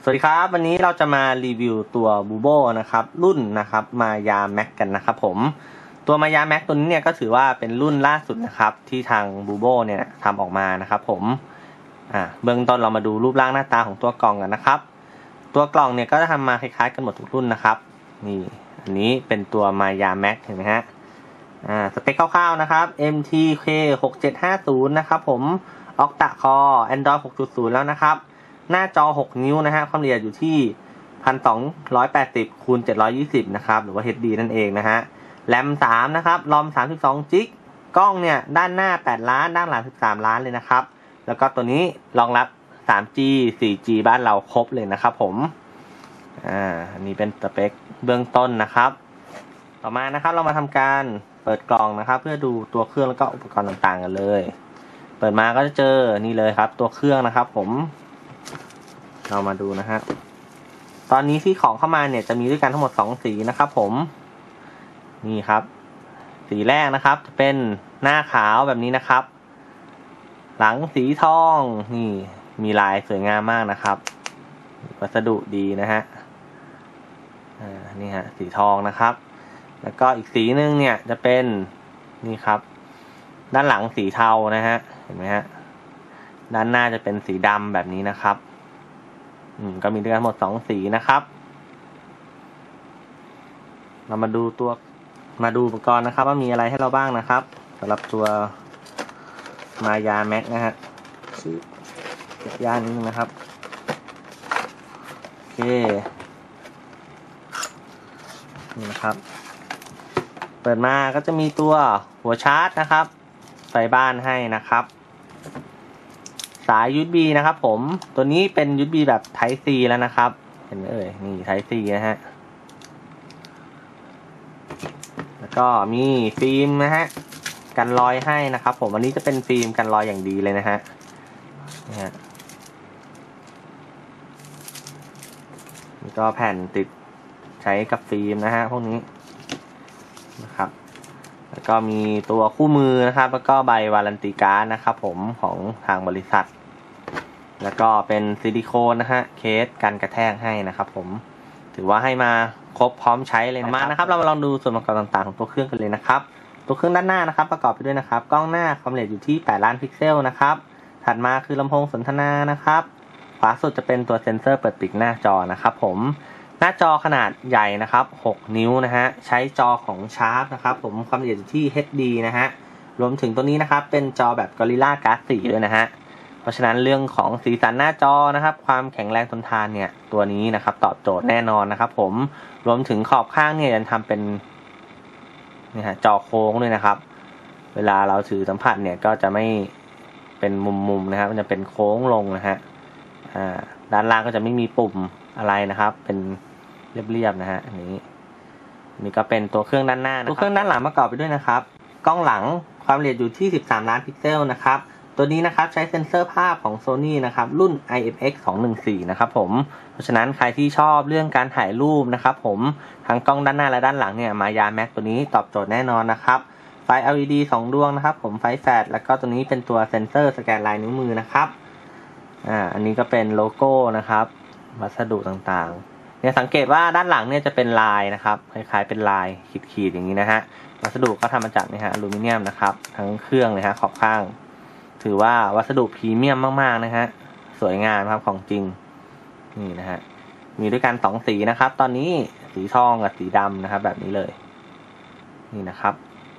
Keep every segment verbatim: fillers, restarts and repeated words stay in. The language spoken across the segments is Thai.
สวัสดีครับวันนี้เราจะมารีวิวตัว Bubo นะครับรุ่นนะครับมายาแม็กกันนะครับผมตัวมายาแม็กตัวนี้เนี่ยก็ถือว่าเป็นรุ่นล่าสุดนะครับที่ทาง Bubo เนี่ยทำออกมานะครับผมอ่าเบื้องต้นเรามาดูรูปร่างหน้าตาของตัวกล่องกันนะครับตัวกล่องเนี่ยก็จะทำมาคล้ายๆกันหมดทุกรุ่นนะครับนี่อันนี้เป็นตัวมายาแม็กเห็นไหมฮะอ่าสเปคคร่าวๆนะครับ เอ็ม ที เค หกเจ็ดห้าศูนย์ นะครับผม Octa Core Android หกจุดศูนย์ แล้วนะครับหน้าจอหกนิ้วนะฮะความละเอียดอยู่ที่ หนึ่งพันสองร้อยแปดสิบ คูณ เจ็ดร้อยยี่สิบ นะครับหรือว่า เอช ดี นั่นเองนะฮะแรมสามนะครับรอมสามสิบสองจิกกล้องเนี่ยด้านหน้าแปดล้านด้านหลังสิบสามล้านเลยนะครับแล้วก็ตัวนี้รองรับ สามจี สี่จี บ้านเราครบเลยนะครับผมอ่าอันนี้เป็นสเปคเบื้องต้นนะครับต่อมานะครับเรามาทำการเปิดกล่องนะครับเพื่อดูตัวเครื่องแล้วก็อุปกรณ์ต่างๆกันเลยเปิดมาก็จะเจอนี่เลยครับตัวเครื่องนะครับผมเรามาดูนะฮะตอนนี้ที่ของเข้ามาเนี่ยจะมีด้วยกันทั้งหมดสองสีนะครับผมนี่ครับสีแรกนะครับจะเป็นหน้าขาวแบบนี้นะครับหลังสีทองนี่มีลายสวยงามมากนะครับวัสดุดีนะฮะอ่านี่ฮะสีทองนะครับแล้วก็อีกสีนึงเนี่ยจะเป็นนี่ครับด้านหลังสีเทานะฮะเห็นไหมฮะด้านหน้าจะเป็นสีดำแบบนี้นะครับอืมก็มีด้วยกันหมดสองสีนะครับเรามาดูตัวมาดูอุปกรณ์นะครับว่ามีอะไรให้เราบ้างนะครับสำหรับตัวมายาแม็กนะฮะชื่อย่านนี้นะครับโอเคนี่นะครับเปิดมาก็จะมีตัวหัวชาร์จนะครับใส่บ้านให้นะครับสาย ยู เอส บี นะครับผมตัวนี้เป็น ยู เอส บี แบบ Type C แล้วนะครับเห็นไหมเอ่ยนี่ Type C นะฮะแล้วก็มีฟิล์มนะฮะกันรอยให้นะครับผมอันนี้จะเป็นฟิล์มกันรอยอย่างดีเลยนะฮะนี่ฮะนี่ก็แผ่นติดใช้กับฟิล์มนะฮะพวกนี้นะครับแล้วก็มีตัวคู่มือนะครับแล้วก็ใบวารันตีการ์ดนะครับผมของทางบริษัทแล้วก็เป็นซิลิโคนนะฮะเคสกันกระแทกให้นะครับผมถือว่าให้มาครบพร้อมใช้เลยนะครับมานะครับเรามาลองดูส่วนประกอบต่างๆของตัวเครื่องกันเลยนะครับตัวเครื่องด้านหน้านะครับประกอบไปด้วยนะครับกล้องหน้าความละเอียดอยู่ที่แปดล้านพิกเซลนะครับถัดมาคือลำโพงสนทนานะครับขวาสุดจะเป็นตัวเซ็นเซอร์เปิดปิดหน้าจอนะครับผมหน้าจอขนาดใหญ่นะครับหกนิ้วนะฮะใช้จอของชาร์ปนะครับผมความละเอียดอยู่ที่ เอช ดี นะฮะรวมถึงตัวนี้นะครับเป็นจอแบบ Gorilla Glass สี่ด้วยนะฮะเพราะฉะนั้นเรื่องของสีสันหน้าจอนะครับความแข็งแรงทนทานเนี่ยตัวนี้นะครับตอบโจทย์แน่นอนนะครับผมรวมถึงขอบข้างเนี่ยยังทำเป็นนี่ฮะจอโค้งด้วยนะครับเวลาเราถือสัมผัสเนี่ยก็จะไม่เป็นมุมๆนะครับมันจะเป็นโค้งลงนะฮะอ่าด้านล่างก็จะไม่มีปุ่มอะไรนะครับเป็นเรียบๆนะฮะอันนี้นี่ก็เป็นตัวเครื่องด้านหน้าตัวเครื่องด้านหลังประกอบไปด้วยนะครับกล้องหลังความละเอียดอยู่ที่สิบสามล้านพิกเซลนะครับตัวนี้นะครับใช้เซ็นเซอร์ภาพของ Sony นะครับรุ่น ไอ เอ็ม เอ็กซ์ สองหนึ่งสี่ นะครับผมเพราะฉะนั้นใครที่ชอบเรื่องการถ่ายรูปนะครับผมทั้งกล้องด้านหน้าและด้านหลังเนี่ยมายาแม็กตัวนี้ตอบโจทย์แน่นอนนะครับไฟ แอล อี ดี สองดวงนะครับผมไฟแฟลชแล้วก็ตัวนี้เป็นตัวเซ็นเซอร์สแกนลายนิ้วมือนะครับอ่าอันนี้ก็เป็นโลโก้นะครับวัสดุต่างๆเนี่ยสังเกตว่าด้านหลังเนี่ยจะเป็นลายนะครับคล้ายๆเป็นลายขีดๆอย่างนี้นะฮะวัสดุก็ทำมาจากนี่ฮะอลูมิเนียมนะครับทั้งเครื่องเลยฮะขอบข้างถือว่าวัสดุพรีเมียมมากๆนะฮะสวยงามครับของจริงนี่นะฮะมีด้วยกันสองสีนะครับตอนนี้สีทองกับสีดำนะครับแบบนี้เลยนี่นะครับ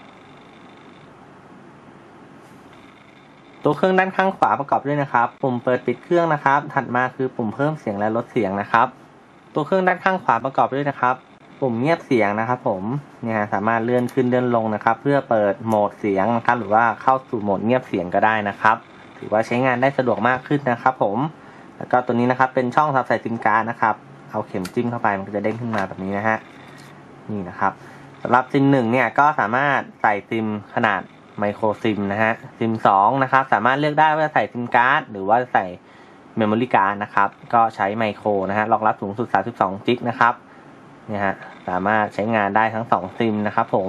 ตัวเครื่องด้านข้างขวาประกอบด้วยนะครับปุ่มเปิดปิดเครื่องนะครับถัดมาคือปุ่มเพิ่มเสียงและลดเสียงนะครับตัวเครื่องด้านข้างขวาประกอบด้วยนะครับปุ่มเงียบเสียงนะครับผมเนี่ยสามารถเลื่อนขึ้นเลื่อนลงนะครับเพื่อเปิดโหมดเสียงนะครับหรือว่าเข้าสู่โหมดเงียบเสียงก็ได้นะครับถือว่าใช้งานได้สะดวกมากขึ้นนะครับผมแล้วก็ตัวนี้นะครับเป็นช่องสำหรับใส่ซิมการ์ดนะครับเอาเข็มจิ้มเข้าไปมันก็จะเด้งขึ้นมาแบบนี้นะฮะนี่นะครับสำหรับซิมหนึ่งเนี่ยก็สามารถใส่ซิมขนาดไมโครซิมนะฮะซิมสองนะครับสามารถเลือกได้ว่าจะใส่ซิมการ์ดหรือว่าใส่เมมโมรี่การ์ดนะครับก็ใช้ไมโครนะฮะรองรับสูงสุดสามสิบสองจิกนะครับเนี่ยฮะสามารถใช้งานได้ทั้งสองซิมนะครับผม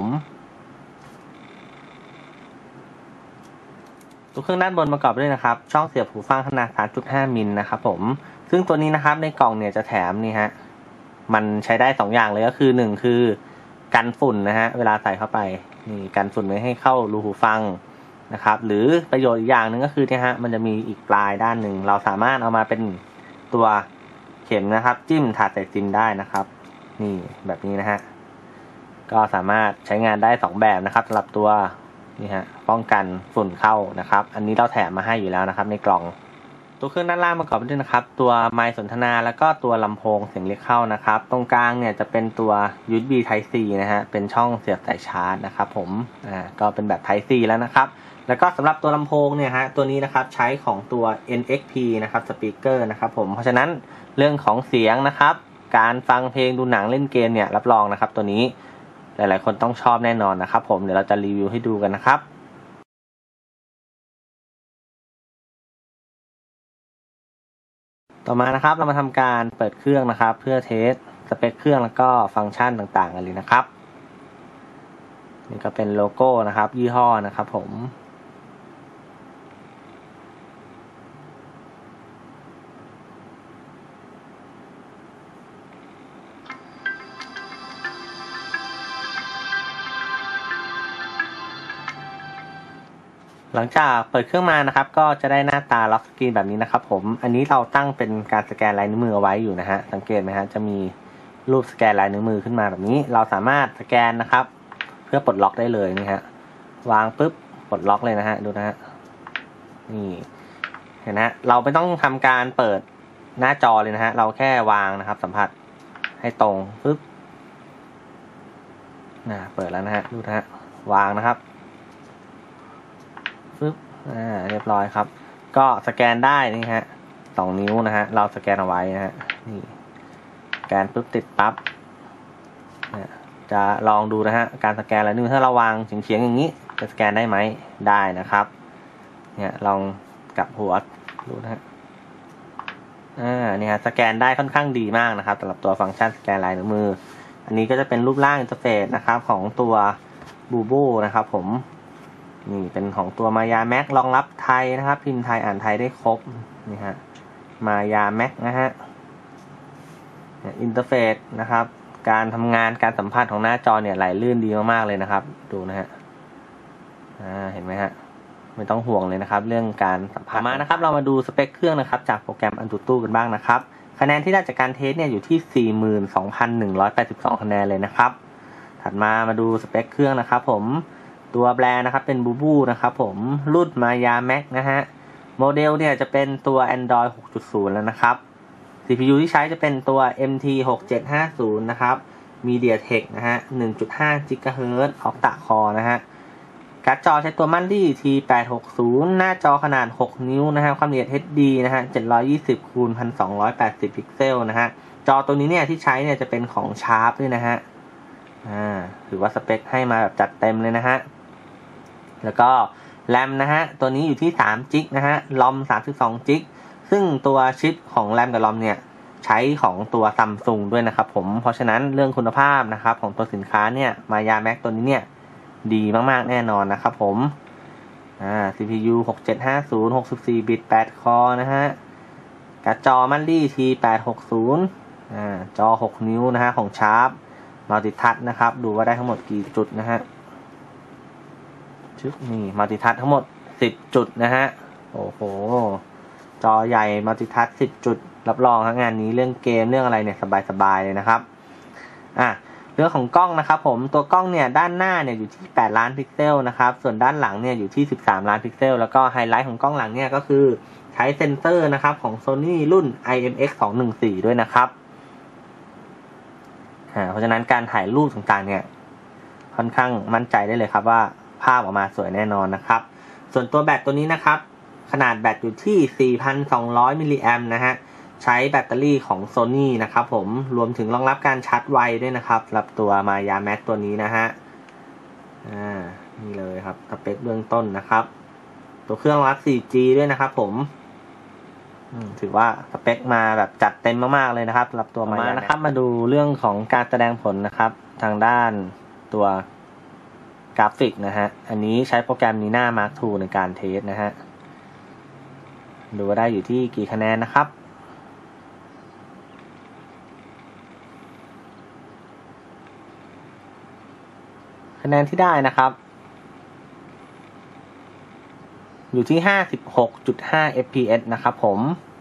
ตัวเครื่องด้านบนประกอบด้วยนะครับช่องเสียบหูฟังขนาด สามจุดห้า มิลนะครับผมซึ่งตัวนี้นะครับในกล่องเนี่ยจะแถมนี่ฮะมันใช้ได้สองอย่างเลยก็คือหนึ่งคือกันฝุ่นนะฮะเวลาใส่เข้าไปนี่กันฝุ่นไม่ให้เข้ารูหูฟังนะครับหรือประโยชน์อีกอย่างหนึ่งก็คือเนี่ยฮะมันจะมีอีกปลายด้านหนึ่งเราสามารถเอามาเป็นตัวเข็มนะครับจิ้มถาดใส่ซิมได้นะครับนี่แบบนี้นะฮะก็สามารถใช้งานได้สองแบบนะครับสำหรับตัวนี่ฮะป้องกันฝุ่นเข้านะครับอันนี้เราแถมมาให้อยู่แล้วนะครับในกล่องตัวเครื่องด้านล่างประกอบไปด้วยนะครับตัวไมค์สนทนาแล้วก็ตัวลำโพงเสียงเรียกเข้านะครับตรงกลางเนี่ยจะเป็นตัว ยู เอส บี Type C นะฮะเป็นช่องเสียบสายชาร์จนะครับผมอ่าก็เป็นแบบ Type C แล้วนะครับแล้วก็สำหรับตัวลำโพงเนี่ยฮะตัวนี้นะครับใช้ของตัว เอ็น เอ็กซ์ พี นะครับสปีกเกอร์นะครับผมเพราะฉะนั้นเรื่องของเสียงนะครับการฟังเพลงดูหนังเล่นเกมเนี่ยรับรองนะครับตัวนี้หลายๆคนต้องชอบแน่นอนนะครับผมเดี๋ยวเราจะรีวิวให้ดูกันนะครับต่อมานะครับเรามาทำการเปิดเครื่องนะครับเพื่อเทสสเปคเครื่องแล้วก็ฟังก์ชันต่างๆกันเลยนะครับนี่ก็เป็นโลโก้นะครับยี่ห้อนะครับผมหลังจากเปิดเครื่องมานะครับก็จะได้หน้าตาล็อกสกรีนแบบนี้นะครับผมอันนี้เราตั้งเป็นการสแกนลายนิ้วมือเอาไว้อยู่นะฮะสังเกตไหมฮะจะมีรูปสแกนลายนิ้วมือขึ้นมาแบบนี้เราสามารถสแกนนะครับเพื่อปลดล็อกได้เลยนี่ฮะวางปุ๊บปลดล็อกเลยนะฮะดูนะฮะนี่เห็นนะเราไม่ต้องทำการเปิดหน้าจอเลยนะฮะเราแค่วางนะครับสัมผัสให้ตรงปุ๊บนะเปิดแล้วนะฮะดูนะฮะวางนะครับปึ๊บอ่าเรียบร้อยครับก็สแกนได้นี่ฮะสองนิ้วนะฮะเราสแกนเอาไว้นะฮะนี่สแกนปุ๊บติดปั๊บจะลองดูนะฮะการสแกนลายนิ้วถ้าเราวางเฉียงๆอย่างนี้จะสแกนได้ไหมได้นะครับเนี่ยลองกลับหัวดูนะฮะอ่านี่ฮะสแกนได้ค่อนข้างดีมากนะครับสำหรับตัวฟังก์ชันสแกนลายนิ้วมืออันนี้ก็จะเป็นรูปร่างอินเทอร์เฟซนะครับของตัวบูบูนะครับผมนี่เป็นของตัวมายาแม็กรองรับไทยนะครับพิมพ์ไทยอ่านไทยได้ครบนี่ฮะมายาแม็กนะฮะอินเทอร์เฟซนะครับการทำงานการสัมผัสของหน้าจอเนี่ยไหลลื่นดีมากๆเลยนะครับดูนะฮะอ่าเห็นไหมฮะไม่ต้องห่วงเลยนะครับเรื่องการสัมผัสมานะครับเรามาดูสเปคเครื่องนะครับจากโปรแกรม AnTuTu กันบ้างนะครับคะแนนที่ได้จากการเทสเนี่ยอยู่ที่ สี่หมื่นสองพันหนึ่งร้อยแปดสิบสอง คะแนนเลยนะครับถัดมามาดูสเปคเครื่องนะครับผมตัวแบรนด์นะครับเป็นบูบูนะครับผมรุ่นมายาแม็กนะฮะโมเดลเนี่ยจะเป็นตัว Android หกจุดศูนย์ แล้วนะครับ ซี พี ยู ที่ใช้จะเป็นตัว เอ็ม ที หกเจ็ดห้าศูนย์ นะครับ MediaTek นะฮะ หนึ่งจุดห้า กิกะเฮิรตซ์ Octa Core นะฮะการ์ดจอใช้ตัวมันดี้ ที แปดหกศูนย์ หน้าจอขนาดหกนิ้วนะฮะความละเอียด เอช ดี นะฮะเจ็ดร้อยยี่สิบคูณหนึ่งพันสองร้อยแปดสิบพิกเซลนะฮะจอตัวนี้เนี่ยที่ใช้เนี่ยจะเป็นของ Sharp ด้วยนะฮะอ่าถือว่าสเปคให้มาแบบจัดเต็มเลยนะฮะแล้วก็แรมนะฮะตัวนี้อยู่ที่สามจิกนะฮะรอมสามสิบสองจิกซึ่งตัวชิปของแรมกับรอมเนี่ยใช้ของตัว Samsung ด้วยนะครับผมเพราะฉะนั้นเรื่องคุณภาพนะครับของตัวสินค้าเนี่ยมายาแม็กตัวนี้เนี่ยดีมากๆแน่นอนนะครับผมอ่า ซี พี ยู หกเจ็ดห้าศูนย์ หกสิบสี่บิตแปดคอร์นะฮะการ์ดจอมันดี้ ที แปดหกศูนย์ อ่าจอหกนิ้วนะฮะของ Sharp มัลติทัชนะครับดูว่าได้ทั้งหมดกี่จุดนะฮะนี่มัลติทัชทั้งหมดสิบจุดนะฮะโอ้โหจอใหญ่มัลติทัชสิบจุดรับรองทั้งงานนี้เรื่องเกมเรื่องอะไรเนี่ยสบายๆเลยนะครับอ่ะเรื่องของกล้องนะครับผมตัวกล้องเนี่ยด้านหน้าเนี่ยอยู่ที่แปดล้านพิกเซลนะครับส่วนด้านหลังเนี่ยอยู่ที่สิบสามล้านพิกเซลแล้วก็ไฮไลท์ของกล้องหลังเนี่ยก็คือใช้เซ็นเซอร์นะครับของ Sony รุ่น ไอ เอ็ม เอ็กซ์ สองหนึ่งสี่ ด้วยนะครับอ่าเพราะฉะนั้นการถ่ายรูปต่างๆเนี่ยค่อนข้างมั่นใจได้เลยครับว่าภาพออกมาสวยแน่นอนนะครับส่วนตัวแบตตัวนี้นะครับขนาดแบตอยู่ที่ สี่พันสองร้อย มิลลิแอมป์นะฮะใช้แบตเตอรี่ของ Sony นะครับผมรวมถึงรองรับการชาร์จไวด้วยนะครับสำหรับตัว Maya Max ตัวนี้นะฮะอ่านี่เลยครับสเปคเบื้องต้นนะครับตัวเครื่องรองรับ โฟร์จี ด้วยนะครับผมถือว่าสเปคมาแบบจัดเต็มมากๆเลยนะครับสำหรับตัว Maya นะครับมาดูเรื่องของการแสดงผลนะครับทางด้านตัวกราฟิกนะฮะอันนี้ใช้โปรแกรม Nina Mark ทู ในการเทสนะฮะดูว่าได้อยู่ที่กี่คะแนนนะครับคะแนนที่ได้นะครับอยู่ที่ ห้าสิบหกจุดห้า เอฟ พี เอส นะครับผม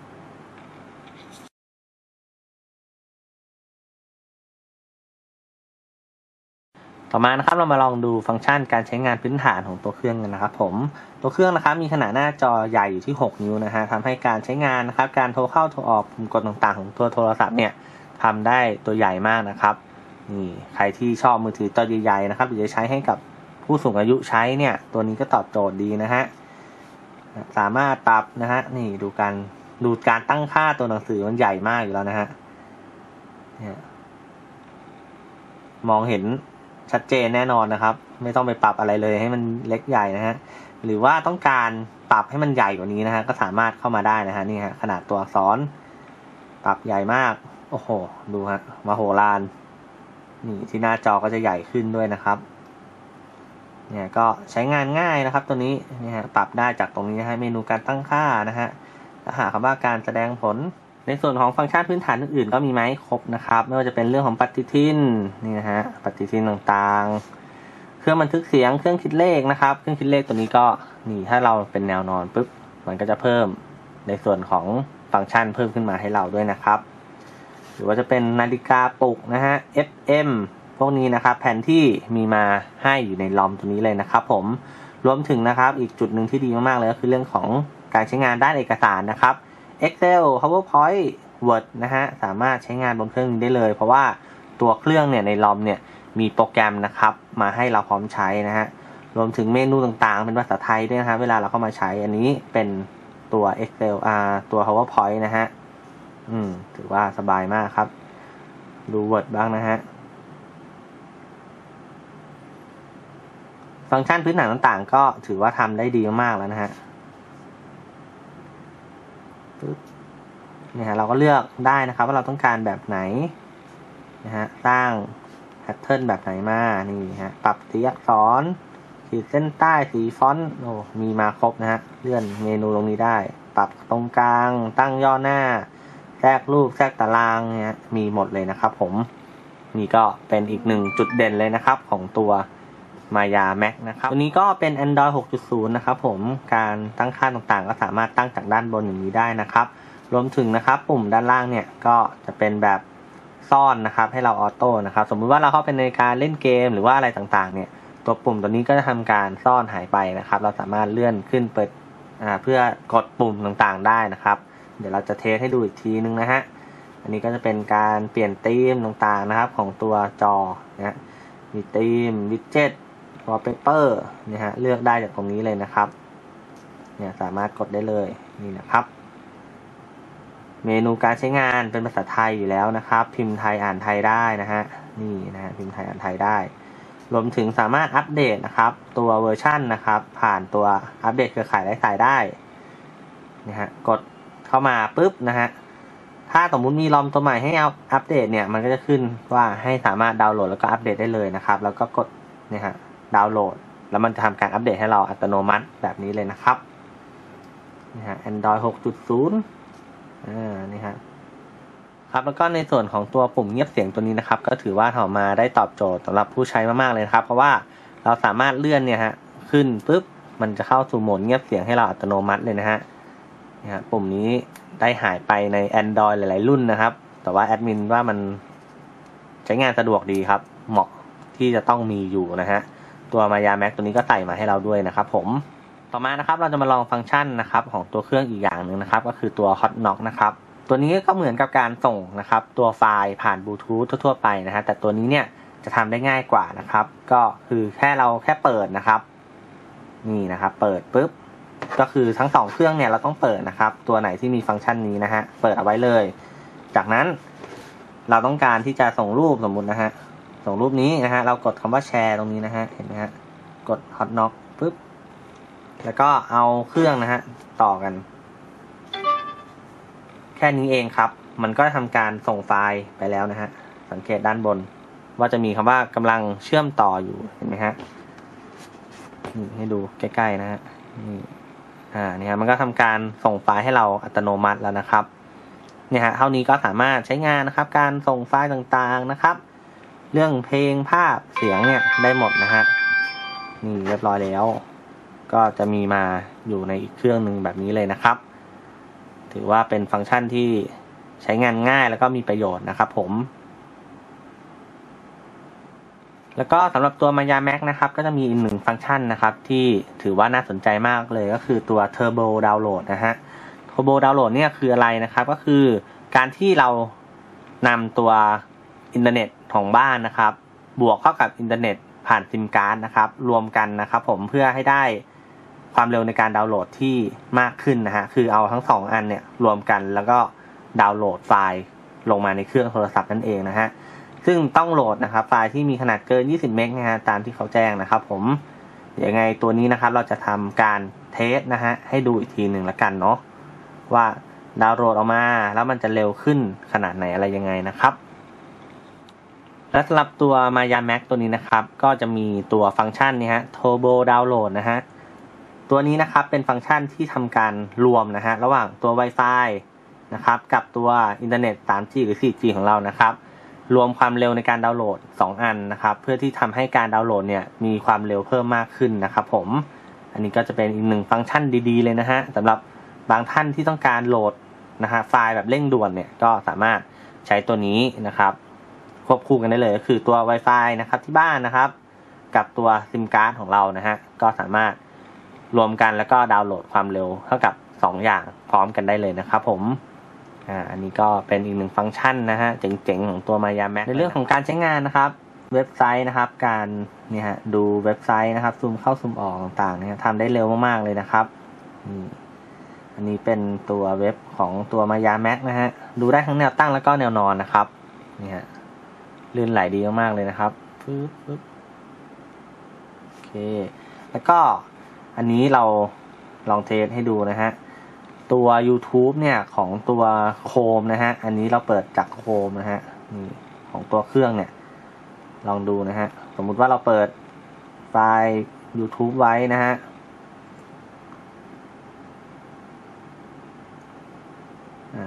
ต่อมานะครับเรามาลองดูฟังก์ชันการใช้งานพื้นฐานของตัวเครื่องกันนะครับผมตัวเครื่องนะครับมีขนาดหน้าจอใหญ่อยู่ที่หกนิ้วนะฮะทำให้การใช้งานนะครับการโทรเข้าโทรออกปุ่มกดต่างๆของตัวโทรศัพท์เนี่ยทำได้ตัวใหญ่มากนะครับนี่ใครที่ชอบมือถือตัวใหญ่ๆนะครับหรือจะใช้ให้กับผู้สูงอายุใช้เนี่ยตัวนี้ก็ตอบโจทย์ดีนะฮะสามารถปรับนะฮะนี่ดูการดูการตั้งค่าตัวหนังสือมันใหญ่มากอยู่แล้วนะฮะเนี่ยมองเห็นชัดเจนแน่นอนนะครับไม่ต้องไปปรับอะไรเลยให้มันเล็กใหญ่นะฮะหรือว่าต้องการปรับให้มันใหญ่กว่านี้นะฮะก็สามารถเข้ามาได้นะฮะนี่ฮะขนาดตัวอักษรปรับใหญ่มากโอ้โหดูฮะมโหฬารนี่ที่หน้าจอก็จะใหญ่ขึ้นด้วยนะครับเนี่ยก็ใช้งานง่ายนะครับตัวนี้เนี่ยฮะปรับได้จากตรงนี้นะฮะเมนูการตั้งค่านะฮะหาคำว่าการแสดงผลในส่วนของฟังก์ชันพื้นฐานอื่นๆก็มีไหมครบนะครับไม่ว่าจะเป็นเรื่องของปฏิทินนี่นะฮะปฏิทินต่างๆเครื่องบันทึกเสียงเครื่องคิดเลขนะครับเครื่องคิดเลขตัวนี้ก็นี่ถ้าเราเป็นแนวนอนปุ๊บมันก็จะเพิ่มในส่วนของฟังก์ชันเพิ่มขึ้นมาให้เราด้วยนะครับหรือว่าจะเป็นนาฬิกาปลุกนะฮะ เอฟ เอ็ม พวกนี้นะครับแผนที่มีมาให้อยู่ในลอมตัวนี้เลยนะครับผมรวมถึงนะครับอีกจุดหนึ่งที่ดีมากๆเลยก็คือเรื่องของการใช้งานด้านเอกสารนะครับ Excel PowerPoint Word นะฮะสามารถใช้งานบนเครื่องนี้ได้เลยเพราะว่าตัวเครื่องเนี่ยในลอมเนี่ยมีโปรแกรมนะครับมาให้เราพร้อมใช้นะฮะรวมถึงเมนูต่างๆเป็นภาษาไทยด้วยนะครับเวลาเราเข้ามาใช้อันนี้เป็นตัว Excel อ่าตัว PowerPoint นะฮะอืมถือว่าสบายมากครับดู Word บ้างนะฮะฟังก์ชันพื้นฐานต่างๆก็ถือว่าทำได้ดีมากๆแล้วนะฮะเนี่ยฮะเราก็เลือกได้นะครับว่าเราต้องการแบบไหนนะฮะสร้างแพทเทิร์นแบบไหนมานี่ฮะปรับสีอักษรขีดเส้นใต้สีฟอนต์โอ้มีมาครบนะฮะเลื่อนเมนูตรงนี้ได้ปรับตรงกลางตั้งย่อหน้าแทรกรูปแทรกตารางเนี่ยมีหมดเลยนะครับผมนี่ก็เป็นอีกหนึ่งจุดเด่นเลยนะครับของตัวมายา Max นะครับตัวนี้ก็เป็น Android หกจุดศูนย์ นะครับผมการตั้งค่าต่างๆก็สามารถตั้งจากด้านบนอย่างนี้ได้นะครับรวมถึงนะครับปุ่มด้านล่างเนี่ยก็จะเป็นแบบซ่อนนะครับให้เราออโต้นะครับสมมุติว่าเราเข้าไปในการเล่นเกมหรือว่าอะไรต่างๆเนี่ยตัวปุ่มตัวนี้ก็จะทำการซ่อนหายไปนะครับเราสามารถเลื่อนขึ้นเปิดอ่าเพื่อกดปุ่มต่างๆได้นะครับเดี๋ยวเราจะเทสให้ดูอีกทีนึงนะฮะอันนี้ก็จะเป็นการเปลี่ยนธีมต่างๆนะครับของตัวจอนะมีธีมวิดเจ็ตวอลเปเปอร์เนี่ยฮะเลือกได้จากตรงนี้เลยนะครับเนี่ยสามารถกดได้เลยนี่นะครับเมนูการใช้งานเป็นภาษาไทยอยู่แล้วนะครับพิมพ์ไทยอ่านไทยได้นะฮะนี่นะฮะพิมพ์ไทยอ่านไทยได้รวมถึงสามารถอัปเดตนะครับตัวเวอร์ชันนะครับผ่านตัวอัปเดตเครือข่ายไร้สายได้นะฮะกดเข้ามาปุ๊บนะฮะถ้าสมมุติมีลอมตัวใหม่ให้เอาอัปเดตเนี่ยมันก็จะขึ้นว่าให้สามารถดาวน์โหลดแล้วก็อัปเดตได้เลยนะครับแล้วก็กดเนี่ยฮะดาวน์โหลดแล้วมันจะทำการอัปเดตให้เราอัตโนมัติแบบนี้เลยนะครับนะฮะ Android หกจุดศูนย์ อ่านี่ฮะครับแล้วก็ในส่วนของตัวปุ่มเงียบเสียงตัวนี้นะครับก็ถือว่าออกมาได้ตอบโจทย์สำหรับผู้ใช้มากๆเลยนะครับเพราะว่าเราสามารถเลื่อนเนี่ยฮะขึ้นปุ๊บมันจะเข้าสู่โหมดเงียบเสียงให้เราอัตโนมัติเลยนะฮะนี่ฮะปุ่มนี้ได้หายไปใน Android หลายๆรุ่นนะครับแต่ว่าแอดมินว่ามันใช้งานสะดวกดีครับเหมาะที่จะต้องมีอยู่นะฮะตัว Maya Max ตัวนี้ก็ใส่มาให้เราด้วยนะครับผมต่อมานะครับเราจะมาลองฟังก์ชันนะครับของตัวเครื่องอีกอย่างหนึ่งนะครับก็คือตัว Hot Knock นะครับตัวนี้ก็เหมือนกับการส่งนะครับตัวไฟล์ผ่านบลูทูธทั่วๆไปนะฮะแต่ตัวนี้เนี่ยจะทำได้ง่ายกว่านะครับก็คือแค่เราแค่เปิดนะครับนี่นะครับเปิดปุ๊บก็คือทั้งสองเครื่องเนี่ยเราต้องเปิดนะครับตัวไหนที่มีฟังก์ชันนี้นะฮะเปิดเอาไว้เลยจากนั้นเราต้องการที่จะส่งรูปสมมุตินะฮะส่งรูปนี้นะฮะเรากดคำว่าแชร์ตรงนี้นะฮะเห็นไหมฮะกด Hot Knock ปุ๊บแล้วก็เอาเครื่องนะฮะต่อกันแค่นี้เองครับมันก็ทำการส่งไฟล์ไปแล้วนะฮะสังเกตด้านบนว่าจะมีคำว่ากำลังเชื่อมต่ออยู่เห็นไหมฮะนี่ให้ดูใกล้ๆนะฮะนี่อ่านี่ฮะมันก็ทำการส่งไฟล์ให้เราอัตโนมัติแล้วนะครับเนี่ยฮะเท่านี้ก็สามารถใช้งานนะครับการส่งไฟล์ต่างๆนะครับเรื่องเพลงภาพเสียงเนี่ยได้หมดนะฮะนี่เรียบร้อยแล้วก็จะมีมาอยู่ในอีกเครื่องหนึ่งแบบนี้เลยนะครับถือว่าเป็นฟังก์ชันที่ใช้งานง่ายแล้วก็มีประโยชน์นะครับผมแล้วก็สำหรับตัว Maya Max นะครับก็จะมีอีกหนึ่งฟังก์ชันนะครับที่ถือว่าน่าสนใจมากเลยก็คือตัว Turbo Download นะฮะ Turbo Download เนี่ยคืออะไรนะครับก็คือการที่เรานำตัวอินเทอร์เน็ตของบ้านนะครับบวกเข้ากับอินเทอร์เน็ตผ่านซิมการ์ดนะครับรวมกันนะครับผมเพื่อให้ได้ความเร็วในการดาวน์โหลดที่มากขึ้นนะฮะคือเอาทั้งสองอันเนี่ยรวมกันแล้วก็ดาวน์โหลดไฟล์ลงมาในเครื่องโทรศัพท์นั่นเองนะฮะซึ่งต้องโหลดนะครับไฟล์ที่มีขนาดเกินยี่สิบเมกนะฮะตามที่เขาแจ้งนะครับผมยังไงตัวนี้นะครับเราจะทำการเทสนะฮะให้ดูอีกทีหนึ่งละกันเนาะว่าดาวน์โหลดออกมาแล้วมันจะเร็วขึ้นขนาดไหนอะไรยังไงนะครับและสำหรับตัว Maya Max ตัวนี้นะครับก็จะมีตัวฟังก์ชันนี้ฮะ Turbo Download นะฮะตัวนี้นะครับเป็นฟังก์ชันที่ทำการรวมนะฮะระหว่างตัว Wi-Fi นะครับกับตัวอินเทอร์เน็ต ทรีจี หรือ โฟร์จี ของเรานะครับรวมความเร็วในการดาวน์โหลดสองอันนะครับเพื่อที่ทำให้การดาวน์โหลดเนี่ยมีความเร็วเพิ่มมากขึ้นนะครับผมอันนี้ก็จะเป็นอีกหนึ่งฟังก์ชันดีๆเลยนะฮะสำหรับบางท่านที่ต้องการโหลดนะฮะไฟล์แบบเร่งด่วนเนี่ยก็สามารถใช้ตัวนี้นะครับควบคู่กันได้เลยก็คือตัว Wi-Fi นะครับที่บ้านนะครับกับตัวซิมการ์ดของเรานะฮะก็สามารถรวมกันแล้วก็ดาวน์โหลดความเร็วเท่ากับสองอย่างพร้อมกันได้เลยนะครับผมอ่าอันนี้ก็เป็นอีกหนึ่งฟังก์ชันนะฮะเจ๋งๆของตัว Maya Max ในเรื่องของการใช้งานนะครับเว็บไซต์นะครับการเนี่ยฮะดูเว็บไซต์นะครับซูมเข้าซูมออกต่างๆเนี่ยทำได้เร็วมากๆเลยนะครับนี่อันนี้เป็นตัวเว็บของตัว Maya Max นะฮะดูได้ทั้งแนวตั้งแล้วก็แนวนอนนะครับนี่ฮะลื่นไหลดีมากๆเลยนะครับปึ๊บปึ๊บโอเคแล้วก็อันนี้เราลองเทสให้ดูนะฮะตัว YouTube เนี่ยของตัว Chrome นะฮะอันนี้เราเปิดจาก Chrome นะฮะนี่ของตัวเครื่องเนี่ยลองดูนะฮะสมมุติว่าเราเปิดไฟล์ YouTube ไว้นะฮะอ่า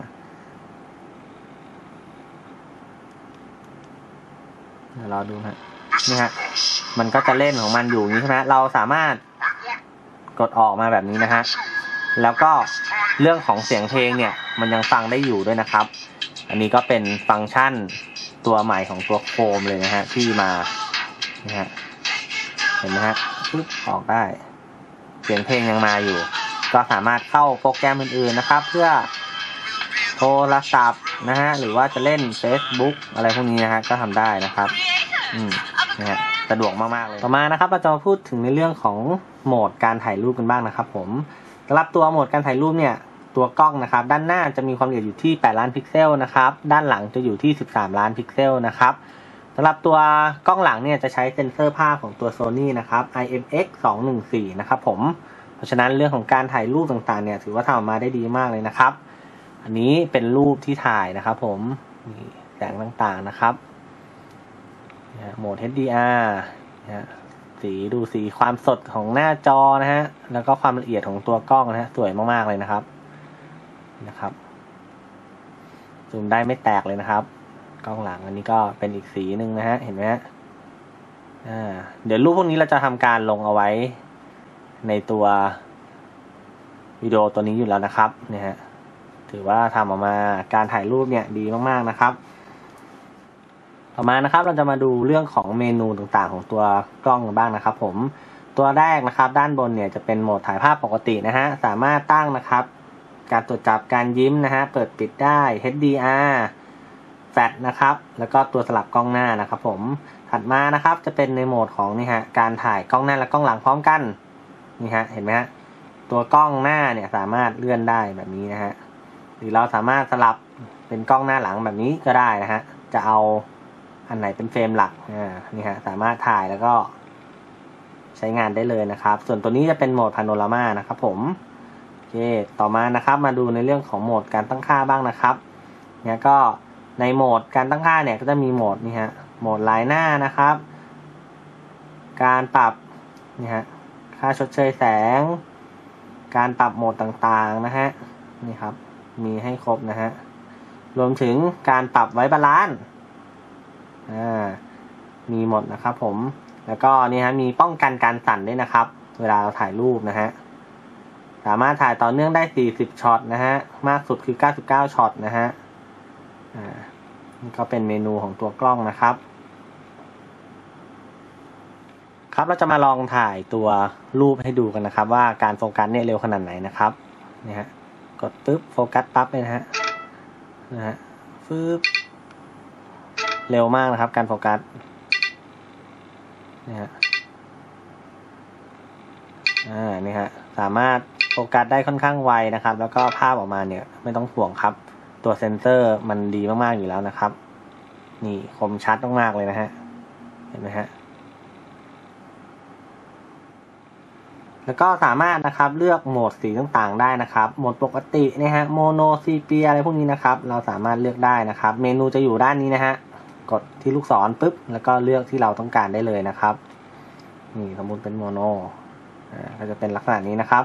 เดี๋ยวรอดูฮะนี่ฮะมันก็จะเล่นของมันอยู่นี้ใช่ไหมเราสามารถกดออกมาแบบนี้นะฮะแล้วก็เรื่องของเสียงเพลงเนี่ยมันยังฟังได้อยู่ด้วยนะครับอันนี้ก็เป็นฟังก์ชันตัวใหม่ของตัวโคมเลยนะฮะที่มานะฮะเห็นไหมฮะปึ๊บออกได้เสียงเพลงยังมาอยู่ก็สามารถเข้าโปรแกรมอื่นๆนะครับเพื่อโทรศัพท์นะฮะหรือว่าจะเล่น Facebook อะไรพวกนี้นะฮะก็ทำได้นะครับอืมนะฮะสะดวกมากๆเลยต่อมานะครับเราจะมาพูดถึงในเรื่องของโหมดการถ่ายรูปกันบ้างนะครับผมสำหรับตัวโหมดการถ่ายรูปเนี่ยตัวกล้องนะครับด้านหน้าจะมีความละเอียดอยู่ที่แปดล้านพิกเซลนะครับด้านหลังจะอยู่ที่สิบสามล้านพิกเซลนะครับสำหรับตัวกล้องหลังเนี่ยจะใช้เซ็นเซอร์ภาพของตัว Sony นะครับ ไอ เอ็ม เอ็กซ์ สองหนึ่งสี่ นะครับผมเพราะฉะนั้นเรื่องของการถ่ายรูปต่างๆเนี่ยถือว่าทำออกมาได้ดีมากเลยนะครับอันนี้เป็นรูปที่ถ่ายนะครับผมนี่แสงต่างๆนะครับโหมด เอช ดี อาร์ นะสีดูสีความสดของหน้าจอนะฮะแล้วก็ความละเอียดของตัวกล้องนะฮะสวยมากๆเลยนะครับนะครับซูมได้ไม่แตกเลยนะครับกล้องหลังอันนี้ก็เป็นอีกสีหนึ่งนะฮะเห็นไหมฮะอ่าเดี๋ยวรูปพวกนี้เราจะทำการลงเอาไว้ในตัววิดีโอตัวนี้อยู่แล้วนะครับเนี่ยฮะถือว่าทำออกมาการถ่ายรูปเนี่ยดีมากๆนะครับต่อมานะครับเราจะมาดูเรื่องของเมนูต่างๆของตัวกล้องบ้างนะครับผมตัวแรกนะครับด้านบนเนี่ยจะเป็นโหมดถ่ายภาพปกตินะฮะสามารถตั้งนะครับการตรวจจับการยิ้มนะฮะเปิดปิดได้ เอช ดี อาร์ แฟลชนะครับแล้วก็ตัวสลับกล้องหน้านะครับผมถัดมานะครับจะเป็นในโหมดของนี่ฮะการถ่ายกล้องหน้าและกล้องหลังพร้อมกันนี่ฮะเห็นไหมฮะตัวกล้องหน้าเนี่ยสามารถเลื่อนได้แบบนี้นะฮะหรือเราสามารถสลับเป็นกล้องหน้าหลังแบบนี้ก็ได้นะฮะจะเอาอันไหนเป็นเฟรมหลักอ่านี่ฮะสามารถถ่ายแล้วก็ใช้งานได้เลยนะครับส่วนตัวนี้จะเป็นโหมดพาโนรามานะครับผมโอเคต่อมานะครับมาดูในเรื่องของโหมดการตั้งค่าบ้างนะครับเนี่ยก็ในโหมดการตั้งค่าเนี่ยก็จะมีโหมดนี่ฮะโหมดลายหน้านะครับการปรับนี่ฮะค่าชดเชยแสงการปรับโหมดต่างๆนะฮะนี่ครับมีให้ครบนะฮะรวมถึงการปรับไว้บาลานซ์อ่ามีหมดนะครับผมแล้วก็นี่ฮะมีป้องกันการสั่นด้วยนะครับเวลาเราถ่ายรูปนะฮะสามารถถ่ายต่อเนื่องได้สี่สิบช็อตนะฮะมากสุดคือเก้าสิบเก้าช็อตนะฮะอ่านี่ก็เป็นเมนูของตัวกล้องนะครับครับเราจะมาลองถ่ายตัวรูปให้ดูกันนะครับว่าการโฟกัสเนี่ยเร็วขนาดไหนนะครับนี่ฮะกดปึ๊บโฟกัสปั๊บเลยนะฮะนะฮะปึ๊บเร็วมากนะครับการโฟกัสนี่ฮะอ่านี่ฮะสามารถโฟกัสได้ค่อนข้างไวนะครับแล้วก็ภาพออกมาเนี่ยไม่ต้องห่วงครับตัวเซ็นเซอร์มันดีมากๆอยู่แล้วนะครับนี่คมชัดมากๆเลยนะฮะเห็นไหมฮะแล้วก็สามารถนะครับเลือกโหมดสีต่างๆได้นะครับโหมดปกตินะฮะโมโนซีเปียอะไรพวกนี้นะครับเราสามารถเลือกได้นะครับเมนูจะอยู่ด้านนี้นะฮะกดที่ลูกศรปุ๊บแล้วก็เลือกที่เราต้องการได้เลยนะครับนี่สมมุติเป็นโมโนอ่าก็จะเป็นลักษณะนี้นะครับ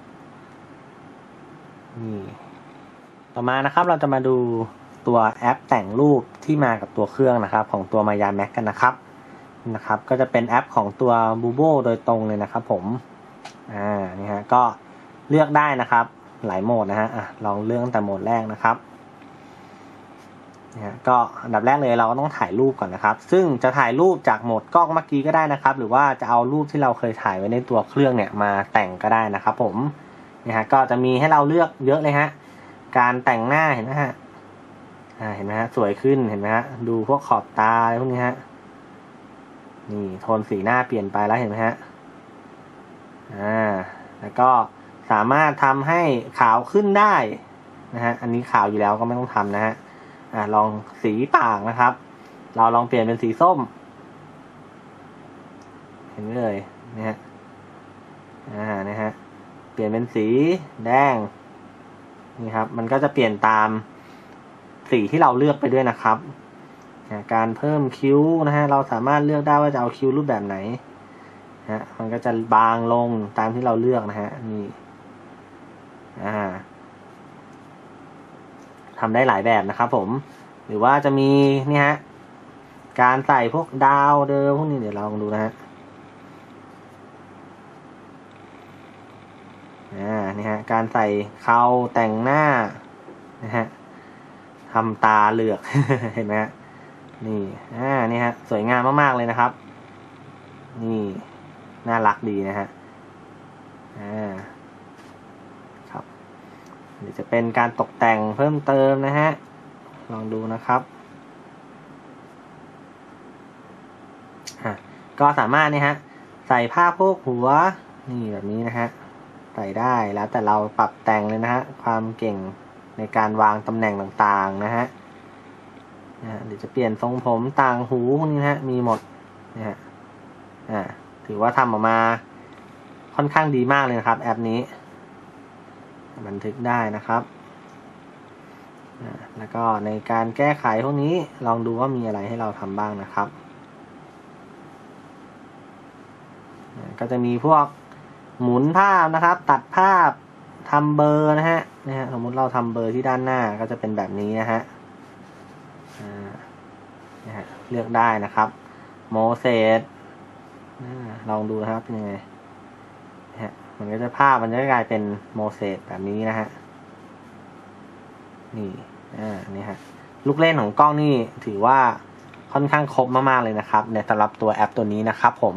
นี่ต่อมานะครับเราจะมาดูตัวแอปแต่งรูปที่มากับตัวเครื่องนะครับของตัว Maya Max กันนะครับนะครับก็จะเป็นแอปของตัว Bubo โดยตรงเลยนะครับผมอ่านี่ฮะก็เลือกได้นะครับหลายโหมดนะฮะอ่ะลองเลือกตั้งแต่โหมดแรกนะครับนี่ฮะก็อันดับแรกเลยเราก็ต้องถ่ายรูปก่อนนะครับซึ่งจะถ่ายรูปจากโหมดกล้องเมื่อกี้ก็ได้นะครับหรือว่าจะเอารูปที่เราเคยถ่ายไว้ในตัวเครื่องเนี่ยมาแต่งก็ได้นะครับผมนี่ฮะก็จะมีให้เราเลือกเยอะเลยฮะการแต่งหน้าเห็นไหมฮะอ่าเห็นไหมฮะสวยขึ้นเห็นไหมฮะดูพวกขอบตาอะไรพวกนี้ฮะนี่โทนสีหน้าเปลี่ยนไปแล้วเห็นไหมฮะอ่าแล้วก็สามารถทำให้ขาวขึ้นได้นะฮะอันนี้ขาวอยู่แล้วก็ไม่ต้องทำนะฮะอ่าลองสีต่างนะครับเราลองเปลี่ยนเป็นสีส้มเห็นไหมเลยนะฮะอ่านะฮะเปลี่ยนเป็นสีแดงนี่ครับมันก็จะเปลี่ยนตามสีที่เราเลือกไปด้วยนะครับการเพิ่มคิ้วนะฮะเราสามารถเลือกได้ว่าจะเอาคิ้วรูปแบบไหนฮะมันก็จะบางลงตามที่เราเลือกนะฮะนี่อ่าทำได้หลายแบบนะครับผมหรือว่าจะมีนี่ฮะการใส่พวกดาวเดิมพวกนี้เดี๋ยวเราลองดูนะฮะอ่านี่ฮะการใส่เคราแต่งหน้านะฮะทำตาเหลือก เห็นไหมฮะนี่อ่านี่ฮะสวยงามมากๆเลยนะครับนี่น่ารักดีนะฮะอ่าครับเดี๋ยวจะเป็นการตกแต่งเพิ่มเติมนะฮะลองดูนะครับอ่ะก็สามารถนี่ฮะใส่ผ้าโพกหัวนี่แบบนี้นะฮะใส่ได้แล้วแต่เราปรับแต่งเลยนะฮะความเก่งในการวางตำแหน่งต่างๆนะฮะนะเดี๋ยวจะเปลี่ยนทรงผมต่างหูพวกนี้นะฮะมีหมดนะฮะอ่าถือว่าทำออกมาค่อนข้างดีมากเลยนะครับแอปนี้บันทึกได้นะครับแล้วก็ในการแก้ไขพวกนี้ลองดูว่ามีอะไรให้เราทำบ้างนะครับก็จะมีพวกหมุนภาพนะครับตัดภาพทำเบอร์นะฮะนะฮะสมมุติเราทำเบอร์ที่ด้านหน้าก็จะเป็นแบบนี้นะฮะนะฮะเลือกได้นะครับโมเสสลองดูนะครับเป็นยังไงนะฮะมันก็จะภาพมันจะกลายเป็นโมเสสแบบนี้นะฮะนี่อ่านี่ฮะลูกเล่นของกล้องนี่ถือว่าค่อนข้างครบมากๆเลยนะครับในสำหรับตัวแอปตัวนี้นะครับผม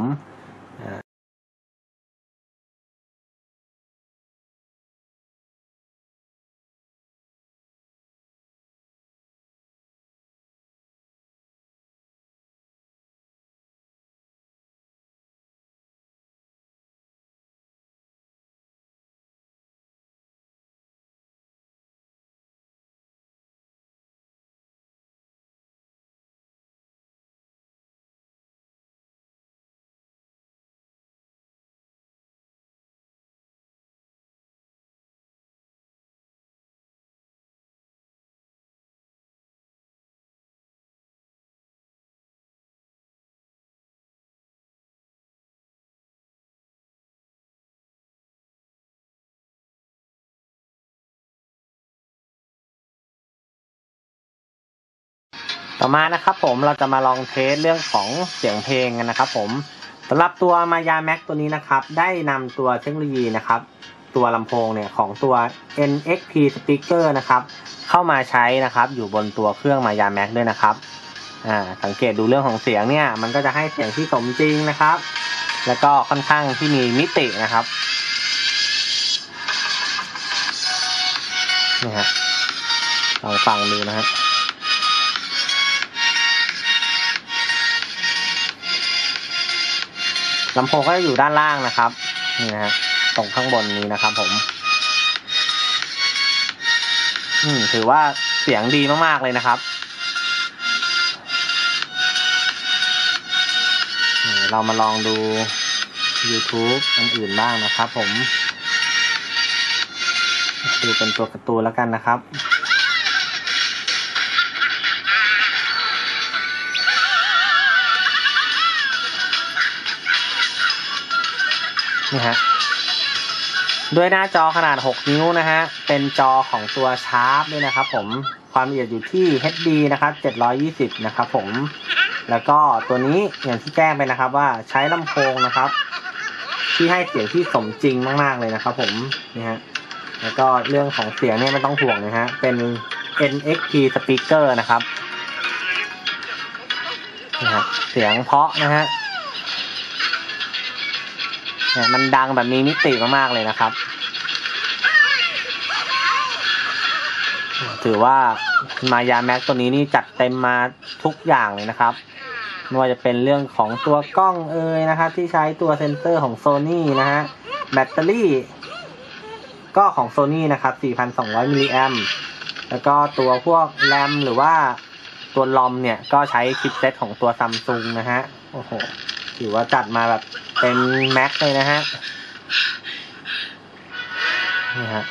ต่อมานะครับผมเราจะมาลองเทสเรื่องของเสียงเพลงกันนะครับผมสำหรับตัว Maya Max ตัวนี้นะครับได้นำตัวเทคโนโลยีนะครับตัวลำโพงเนี่ยของตัว เอ็น เอ็กซ์ พี Speaker นะครับเข้ามาใช้นะครับอยู่บนตัวเครื่อง Maya Max ด้วยนะครับอ่าสังเกตดูเรื่องของเสียงเนี่ยมันก็จะให้เสียงที่สมจริงนะครับแล้วก็ค่อนข้างที่มีมิตินะครับนี่ฮะลองฟังดูนะฮะลำโพงก็จะอยู่ด้านล่างนะครับนี่นะฮะตรงข้างบนนี้นะครับผมอืมถือว่าเสียงดีมากๆเลยนะครับเรามาลองดู YouTube อันอื่นบ้างนะครับผมดูเป็นตัวการ์ตูนแล้วกันนะครับนี่ฮะด้วยหน้าจอขนาดหกนิ้วนะฮะเป็นจอของตัวชาร์ปด้วยนะครับผมความละเอียดอยู่ที่ เอช ดี นะครับเจ็ดร้อยยี่สิบนะครับผมแล้วก็ตัวนี้อย่างที่แจ้งไปนะครับว่าใช้ลำโพงนะครับที่ให้เสียงที่สมจริงมากๆเลยนะครับผมนี่ฮะแล้วก็เรื่องของเสียงเนี่ยไม่ต้องห่วงนะฮะเป็น เอ็น เอ็กซ์ พี Speaker นะครับนี่ฮะเสียงเพราะนะฮะเนี่ยมันดังแบบมีมิติมากๆเลยนะครับถือว่า Maya Max ตัวนี้นี่จัดเต็มมาทุกอย่างเลยนะครับไม่ว่าจะเป็นเรื่องของตัวกล้องเอ่ยนะครับที่ใช้ตัวเซ็นเซอร์ของ Sony นะฮะแบตเตอรี่ก็ของ Sony นะครับ สี่พันสองร้อย มิลลิแอมป์แล้วก็ตัวพวกแรมหรือว่าตัวลอมเนี่ยก็ใช้ชิปเซ็ตของตัว Samsung นะฮะโอ้โหถือว่าจัดมาแบบเต็มแม็กเลยนะฮะนี่ฮะ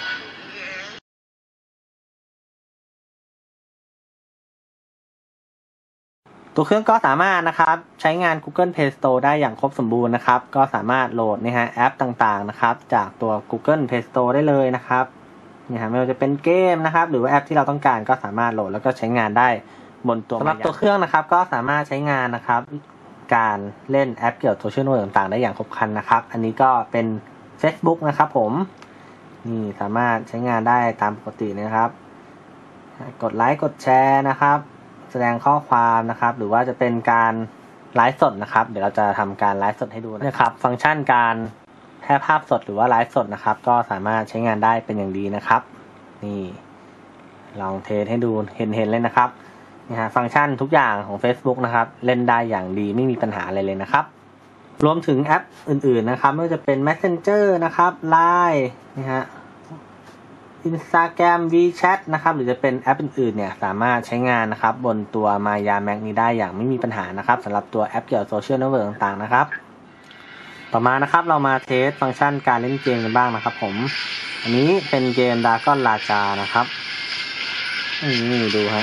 ตัวเครื่องก็สามารถนะครับใช้งาน Google Play Store ได้อย่างครบสมบูรณ์นะครับก็สามารถโหลดนะฮะแอปต่างๆนะครับจากตัว Google Play Store ได้เลยนะครับนี่ฮะไม่ว่าจะเป็นเกมนะครับหรือว่าแอปที่เราต้องการก็สามารถโหลดแล้วก็ใช้งานได้บนตัวสำหรับตัวเครื่องนะครับก็สามารถใช้งานนะครับการเล่นแอปเกี่ยวกับโซเชียลเน็ตเวิร์กต่างๆได้อย่างครบครันนะครับอันนี้ก็เป็น Facebook นะครับผมนี่สามารถใช้งานได้ตามปกตินะครับกดไลค์กดแชร์นะครับแสดงข้อความนะครับหรือว่าจะเป็นการไลฟ์สดนะครับเดี๋ยวเราจะทำการไลฟ์สดให้ดูนะครับฟังก์ชันการแพร่ภาพสดหรือว่าไลฟ์สดนะครับก็สามารถใช้งานได้เป็นอย่างดีนะครับนี่ลองเทสให้ดูเห็นๆเลยนะครับนะฮะฟังก์ชันทุกอย่างของ Facebook นะครับเล่นได้อย่างดีไม่มีปัญหาอะไรเลยนะครับรวมถึงแอปอื่นๆนะครับไม่ว่าจะเป็น Messenger นะครับ ไลน์ นะฮะ Instagram WeChat นะครับหรือจะเป็นแอปอื่นๆเนี่ยสามารถใช้งานนะครับบนตัว Maya Max นี้ได้อย่างไม่มีปัญหานะครับสำหรับตัวแอปเกี่ยวกับโซเชียลเน็ตเวิร์กต่างๆนะครับต่อมานะครับเรามาเทสฟังก์ชันการเล่นเกมกันบ้างนะครับผมอันนี้เป็นเกม Dragon Raja นะครับนี่ดูฮะ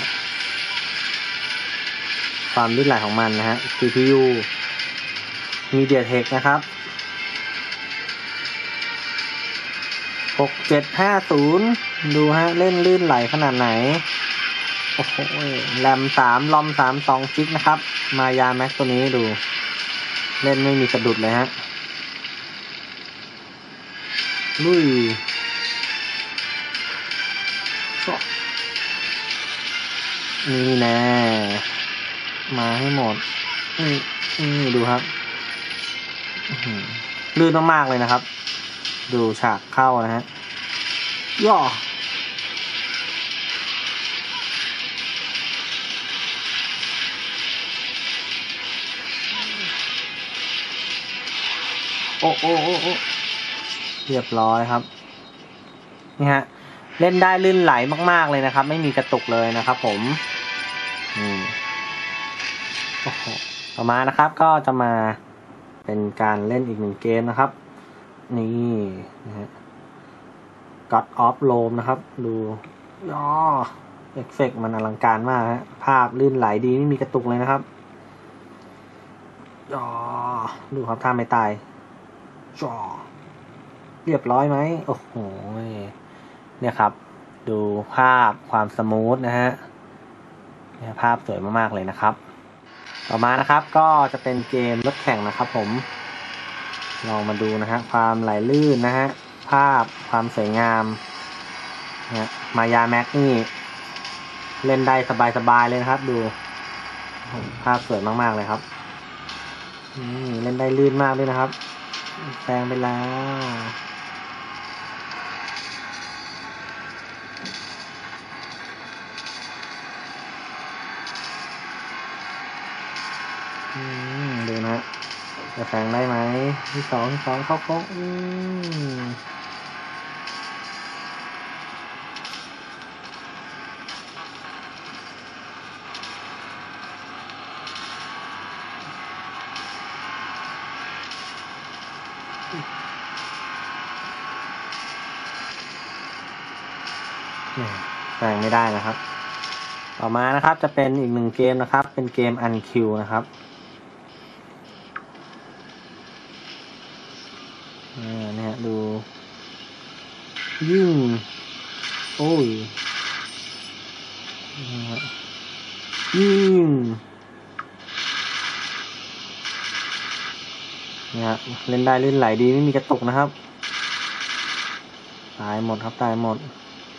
ความลื่นไหลของมันนะฮะ ซี พี ยู MediaTek นะครับหกเจ็ดห้าศูนย์ดูฮะเล่นลื่นไหลขนาดไหนโอ้โหแรมสามลอมสามสองจิกนะครับ Maya Max ตัวนี้ดูเล่นไม่มีสะดุดเลยฮะลุยนี่แน่มาให้หมดนี่นี่ดูครับลื่นมากๆเลยนะครับดูฉากเข้านะฮะย่อโอ้โอ้โอ้โอ้เรียบร้อยครับนี่ฮะเล่นได้ลื่นไหลมากๆเลยนะครับไม่มีกระตุกเลยนะครับผมอืมโอ้โหต่อมานะครับก็จะมาเป็นการเล่นอีกหนึ่งเกมนะครับนี่นะฮะ God of Rome นะครับดูอ๋อเอฟเฟกต์มันอลังการมากฮะภาพลื่นไหลดีไม่มีกระตุกเลยนะครับอ๋อดูครับท่าไม่ตายจ่อเรียบร้อยไหมโอ้โหเนี่ยครับดูภาพความสมูทนะฮะเนี่ยภาพสวยมากๆเลยนะครับต่อมานะครับก็จะเป็นเกมรถแข่งนะครับผมลองมาดูนะฮะความไหลลื่นนะฮะภาพความสวยงามนะมายาแม็กนี่เล่นได้สบายๆเลยนะครับดูภาพสวยมากๆเลยครับนี่เล่นได้ลื่นมากเลยนะครับแซงไปแล้วดูนะจะแซงได้ไหมที่สองที่สองเข้าโค้งอืมแซงไม่ได้นะครับต่อมานะครับจะเป็นอีกหนึ่งเกมนะครับเป็นเกม Unkill นะครับเนี่ยดูยิ่งโอ้ยยิ่งเนี่ยเล่นได้เล่นไหลดีไม่มีกระตุกนะครับตายหมดครับตายหมด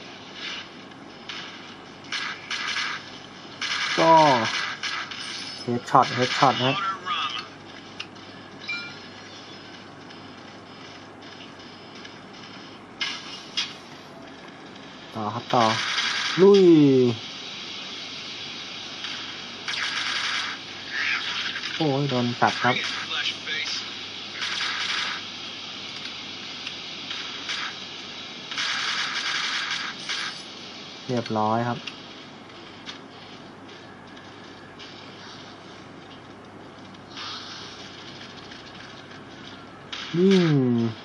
ก็เฮดช็อตเฮดช็อตนะต่อครับต่อลุยโอ้ยโดนตัดครับเรียบร้อยครับยิ่ง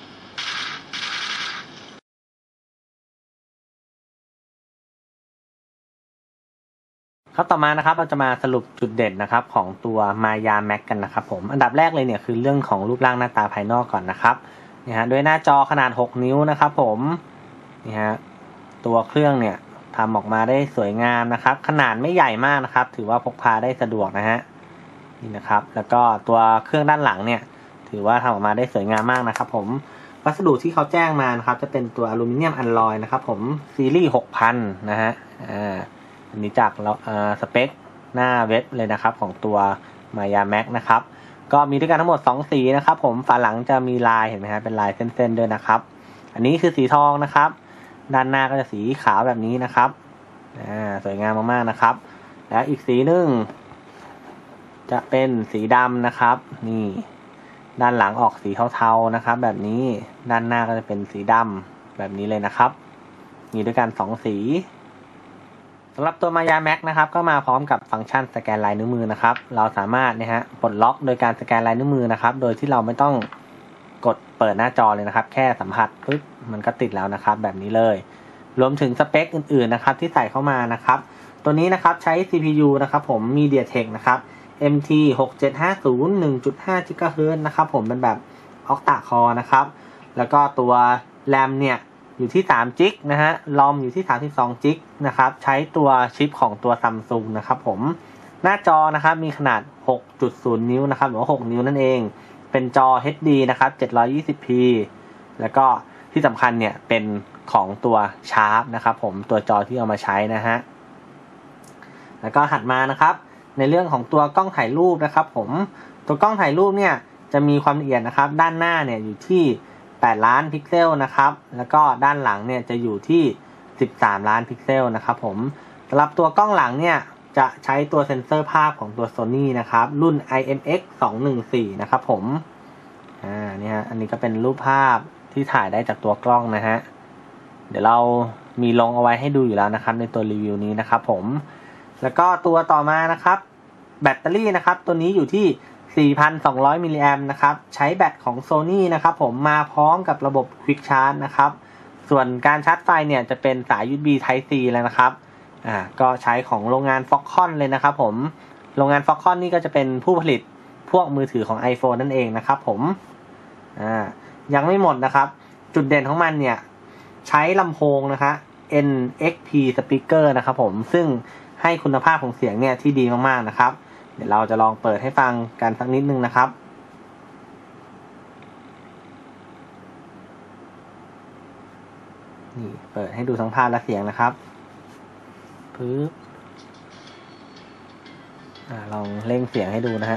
ครับต่อมานะครับเราจะมาสรุปจุดเด่นนะครับของตัวมายาแม็กกันนะครับผมอันดับแรกเลยเนี่ยคือเรื่องของรูปร่างหน้าตาภายนอกก่อนนะครับนี่ฮะด้วยหน้าจอขนาดหกนิ้วนะครับผมนี่ฮะตัวเครื่องเนี่ยทำออกมาได้สวยงามนะครับขนาดไม่ใหญ่มากนะครับถือว่าพกพาได้สะดวกนะฮะนี่นะครับแล้วก็ตัวเครื่องด้านหลังเนี่ยถือว่าทำออกมาได้สวยงามมากนะครับผมวัสดุที่เขาแจ้งมานะครับจะเป็นตัวอลูมิเนียมอัลลอยนะครับผมซีรีส์ หกพัน นะฮะอ่าอันนี้จากเราสเปคหน้าเว็บเลยนะครับของตัว Maya Max นะครับก็มีด้วยกันทั้งหมดสองสีนะครับผมฝาหลังจะมีลายเห็นไหมฮะเป็นลายเส้นๆด้วยนะครับอันนี้คือสีทองนะครับด้านหน้าก็จะสีขาวแบบนี้นะครับอ่าสวยงามมากๆนะครับแล้วอีกสีหนึ่งจะเป็นสีดำนะครับนี่ด้านหลังออกสีเทาๆนะครับแบบนี้ด้านหน้าก็จะเป็นสีดำแบบนี้เลยนะครับมีด้วยกันสองสีสำหรับตัว Maya Max นะครับก็มาพร้อมกับฟังก์ชันสแกนลายนิ้วมือนะครับเราสามารถนะฮะปลดล็อกโดยการสแกนลายนิ้วมือนะครับโดยที่เราไม่ต้องกดเปิดหน้าจอเลยนะครับแค่สัมผัสปึ๊บมันก็ติดแล้วนะครับแบบนี้เลยรวมถึงสเปคอื่นๆนะครับที่ใส่เข้ามานะครับตัวนี้นะครับใช้ ซี พี ยู นะครับผม MediaTek นะครับ เอ็ม ที หกเจ็ดห้าศูนย์ หนึ่งจุดห้า จิกะเฮิรตซ์ นะครับผมเป็นแบบ Octa Core นะครับแล้วก็ตัว RAM เนี่ยอยู่ที่สามจิกนะฮะรอมอยู่ที่สามสิบสองจิกนะครับใช้ตัวชิปของตัว Samsung นะครับผมหน้าจอนะครับมีขนาด หกจุดศูนย์ นิ้วนะครับหรือว่าหกนิ้วนั่นเองเป็นจอ เอช ดี นะครับ เจ็ดร้อยยี่สิบพี แล้วก็ที่สำคัญเนี่ยเป็นของตัว Sharp นะครับผมตัวจอที่เอามาใช้นะฮะแล้วก็ถัดมานะครับในเรื่องของตัวกล้องถ่ายรูปนะครับผมตัวกล้องถ่ายรูปเนี่ยจะมีความละเอียดนะครับด้านหน้าเนี่ยอยู่ที่แปดล้านพิกเซลนะครับแล้วก็ด้านหลังเนี่ยจะอยู่ที่สิบสามล้านพิกเซลนะครับผมสำหรับตัวกล้องหลังเนี่ยจะใช้ตัวเซ็นเซอร์ภาพของตัว Sony นะครับรุ่น ไอ เอ็ม เอ็กซ์ สองหนึ่งสี่ นะครับผมอ่านี่ฮะอันนี้ก็เป็นรูปภาพที่ถ่ายได้จากตัวกล้องนะฮะเดี๋ยวเรามีลงเอาไว้ให้ดูอยู่แล้วนะครับในตัวรีวิวนี้นะครับผมแล้วก็ตัวต่อมานะครับแบตเตอรี่นะครับตัวนี้อยู่ที่ สี่พันสองร้อย มิลลิแอมป์นะครับใช้แบตของ Sony นะครับผมมาพร้อมกับระบบ Quick Charge นะครับส่วนการชาร์จไฟเนี่ยจะเป็นสาย ยู เอส บี Type C แล้วนะครับอ่าก็ใช้ของโรงงาน Foxconn เลยนะครับผมโรงงาน Foxconn นี่ก็จะเป็นผู้ผลิตพวกมือถือของ iPhone นั่นเองนะครับผมอ่ายังไม่หมดนะครับจุดเด่นของมันเนี่ยใช้ลำโพงนะคะ เอ็น เอ็กซ์ พี Speaker นะครับผมซึ่งให้คุณภาพของเสียงเนี่ยที่ดีมากๆนะครับเดี๋ยวเราจะลองเปิดให้ฟังกันสักนิดนึงนะครับนี่เปิดให้ดูทั้งภาพและเสียงนะครับปึ๊บอ่าลองเร่งเสียงให้ดูนะฮะ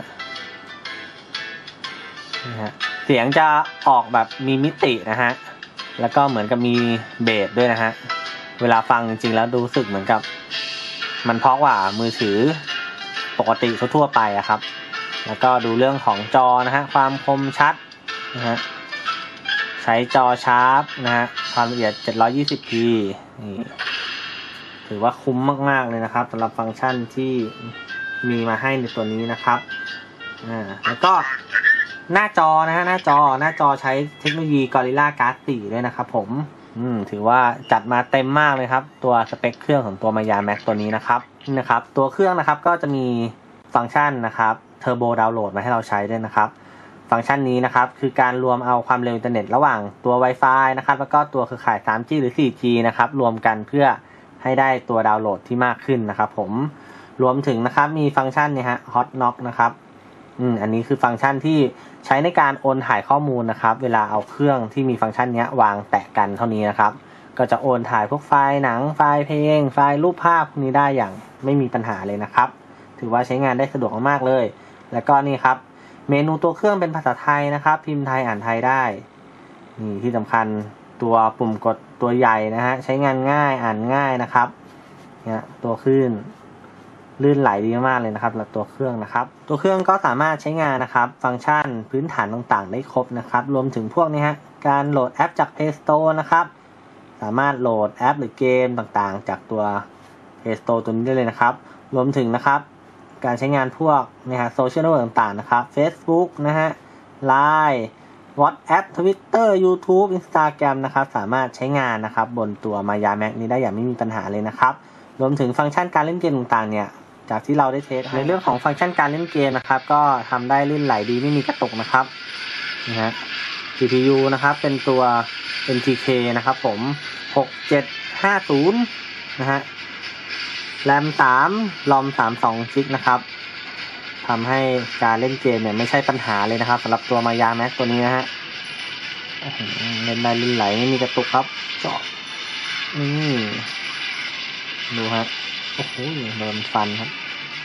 นี่ฮะเสียงจะออกแบบมีมิตินะฮะแล้วก็เหมือนกับมีเบสด้วยนะฮะเวลาฟังจริงๆแล้วรู้สึกเหมือนกับมันเพราะกว่ามือถือปกติทั่วๆไปอะครับแล้วก็ดูเรื่องของจอนะฮะความคมชัดนะฮะใช้จอชาร์ปนะฮะความละเอียด เจ็ดร้อยยี่สิบพี นี่ถือว่าคุ้มมากๆเลยนะครับสำหรับฟังก์ชันที่มีมาให้ในตัวนี้นะครับอ่าแล้วก็หน้าจอนะฮะหน้าจอหน้าจอใช้เทคโนโลยี Gorilla Glass สี่ด้วยนะครับผมอืมถือว่าจัดมาเต็มมากเลยครับตัวสเปคเครื่องของตัว Maya Max ตัวนี้นะครับนี่นะครับตัวเครื่องนะครับก็จะมีฟังก์ชันนะครับ Turbo Download มาให้เราใช้ด้วยนะครับฟังก์ชันนี้นะครับคือการรวมเอาความเร็วอินเทอร์เน็ตระหว่างตัว Wi-Fi นะครับแล้วก็ตัวเครือข่าย ทรีจี หรือ โฟร์จี นะครับรวมกันเพื่อให้ได้ตัวดาวน์โหลดที่มากขึ้นนะครับผมรวมถึงนะครับมีฟังก์ชันเนี่ยฮะ Hot Knock นะครับอืมอันนี้คือฟังก์ชันที่ใช้ในการโอนถ่ายข้อมูลนะครับเวลาเอาเครื่องที่มีฟังก์ชันนี้วางแตะกันเท่านี้นะครับก็จะโอนถ่ายพวกไฟล์หนังไฟล์เพลงไฟล์รูปภาพพวกนี้ได้อย่างไม่มีปัญหาเลยนะครับถือว่าใช้งานได้สะดวกมากๆเลยแล้วก็นี่ครับเมนูตัวเครื่องเป็นภาษาไทยนะครับพิมพ์ไทยอ่านไทยได้นี่ที่สำคัญตัวปุ่มกดตัวใหญ่นะฮะใช้งานง่ายอ่านง่ายนะครับเนี่ยตัวคลื่นลื่นไหลดีมากเลยนะครับแล้วตัวเครื่องนะครับตัวเครื่องก็สามารถใช้งานนะครับฟังก์ชันพื้นฐานต่างๆได้ครบนะครับรวมถึงพวกนี้ฮะการโหลดแอปจาก Play Store นะครับสามารถโหลดแอปหรือเกมต่างๆจากตัว Play Store ตัวนี้ได้เลยนะครับรวมถึงนะครับการใช้งานพวกนะฮะโซเชียลเน็ตเวิร์กต่างๆนะครับ Facebook นะฮะ ไลน์ WhatsApp Twitter YouTube Instagram นะครับสามารถใช้งานนะครับบนตัว Maya Max นี้ได้อย่างไม่มีปัญหาเลยนะครับรวมถึงฟังก์ชันการเล่นเกมต่างๆเนี่ยจากที่เราได้เทสในเรื่องของฟังก์ชันการเล่นเกมนะครับก็ทำได้ลื่นไหลดีไม่มีกระตุกนะครับนะฮะ ซี พี ยู นะครับเป็นตัว เอ็น ที เค นะครับผมหกเจ็ดห้าศูนย์นะฮะแรมสามรอมสามสิบสองจิกนะครับทำให้การเล่นเกมเนี่ยไม่ใช่ปัญหาเลยนะครับสำหรับตัว Maya Max ตัวนี้นะฮะเล่นได้ลื่นไหลไม่มีกระตุกครับเจาะนี่ดูฮะโอ้โหโดนฟันครับ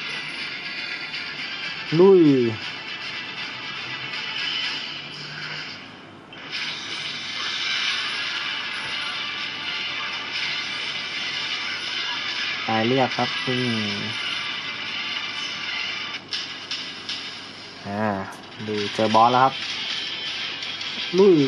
ลุยตายเรียบครับอืมอ่าดูเจอบอสแล้วครับลุย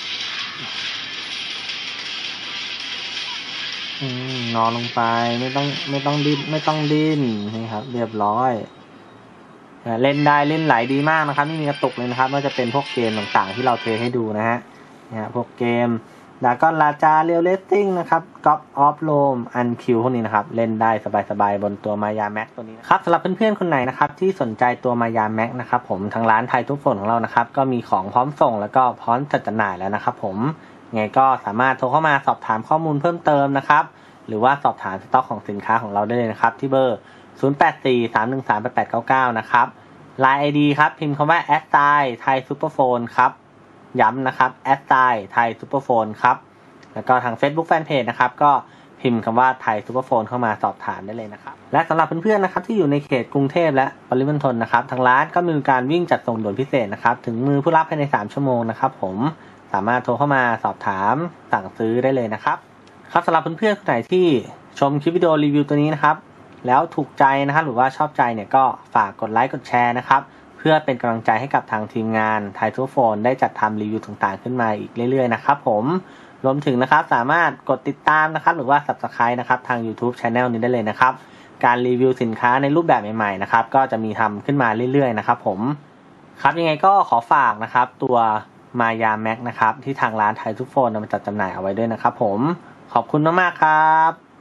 อืมนอนลงไปไม่ต้องไม่ต้องดิ้นไม่ต้องดิ้นนี่ครับเรียบร้อยเล่นได้เล่นไหลดีมากนะครับไม่มีกระตุกเลยนะครับไม่ว่าจะเป็นพวกเกมต่างๆที่เราเทให้ดูนะฮะเนี่ยพวกเกมดราก้อนราจาเรียลเลสซิ่งนะครับก๊อปออฟโรมอันคิวพวกนี้นะครับเล่นได้สบายๆบนตัว Maya Max ตัวนี้ครับสำหรับเพื่อนๆคนไหนนะครับที่สนใจตัว Maya Max นะครับผมทางร้านไทยทุกฝนของเรานะครับก็มีของพร้อมส่งแล้วก็พร้อมจัดจำหน่ายแล้วนะครับผมไงก็สามารถโทรเข้ามาสอบถามข้อมูลเพิ่มเติมนะครับหรือว่าสอบถามสต็อกของสินค้าของเราได้เลยนะครับที่เบอร์ศูนย์ แปด สี่ สาม หนึ่ง สาม แปด แปด เก้า เก้านะครับไลน์ ไอ ดี ครับพิมพ์คำว่า แอท ไซน์ ไทย ซูเปอร์โฟน ครับย้ำนะครับ แอท ไซน์ ไทย ซูเปอร์โฟน ครับแล้วก็ทาง Facebook Fanpage นะครับก็พิมพ์คำว่าไทยซูเปอร์โฟนเข้ามาสอบถามได้เลยนะครับและสำหรับเพื่อนๆนะครับที่อยู่ในเขตกรุงเทพและปริมณฑลนะครับทางร้านก็มีการวิ่งจัดส่งด่วนพิเศษนะครับถึงมือผู้รับภายในสามชั่วโมงนะครับผมสามารถโทรเข้ามาสอบถามสั่งซื้อได้เลยนะครับครับสำหรับเพื่อนๆคนไหนที่ชมคลิปวิดีโอรีวิวตัวนี้นะครับแล้วถูกใจนะครับหรือว่าชอบใจเนี่ยก็ฝากกดไลค์กดแชร์นะครับเพื่อเป็นกำลังใจให้กับทางทีมงานไทยทูโฟนได้จัดทำรีวิวต่างๆขึ้นมาอีกเรื่อยๆนะครับผมรวมถึงนะครับสามารถกดติดตามนะครับหรือว่า ซับสไครบ์ นะครับทาง YouTube Channel นี้ได้เลยนะครับการรีวิวสินค้าในรูปแบบใหม่ๆนะครับก็จะมีทำขึ้นมาเรื่อยๆนะครับผมครับยังไงก็ขอฝากนะครับตัว Maya Max นะครับที่ทางร้านไทยทูโฟนนำมาจัดจำหน่ายเอาไว้ด้วยนะครับผมขอบคุณมากๆครับ